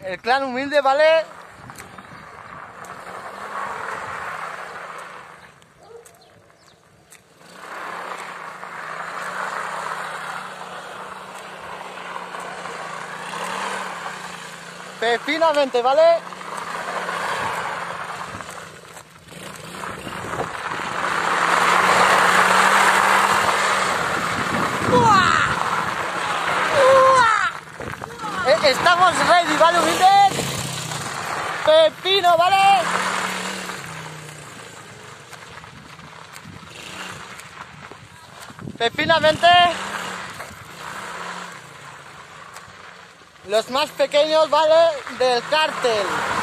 El clan humilde, ¿vale? Finamente, ¿vale? Estamos ready, ¿vale, humildes? Pepino, ¿vale? Pepinamente. Los más pequeños, ¿vale? Del cártel.